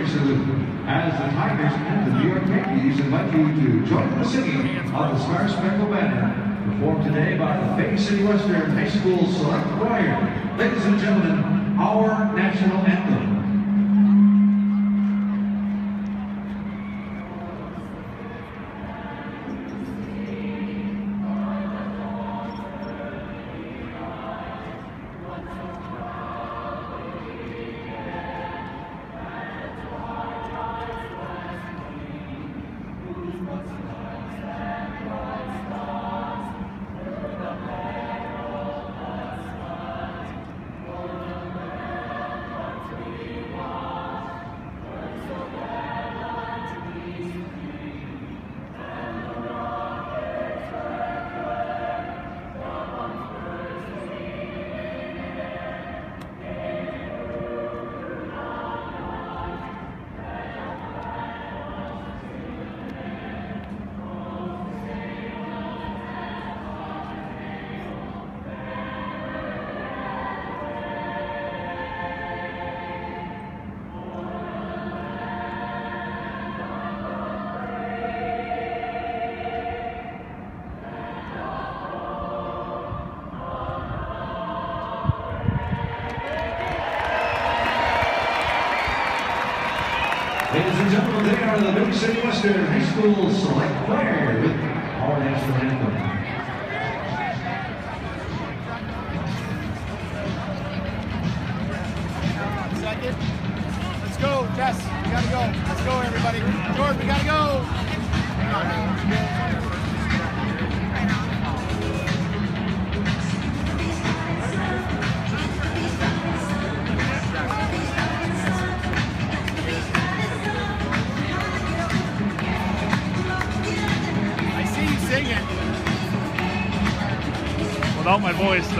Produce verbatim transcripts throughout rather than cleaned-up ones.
military salute. As the Tigers and the New York Yankees invite you to join the singing of the Star Spangled Banner, performed today by the Bay City Western High School Select Choir. Ladies and gentlemen, our national anthem. Ladies and gentlemen, they are the Bay City Western High School Select Choir with our national anthem. Second. Let's go, Jess. We gotta go. Let's go, everybody. George, we gotta go. Hang on, hang on. Without my voice, though.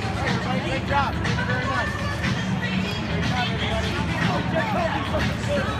Great job. Thank you very much. Great job, everybody.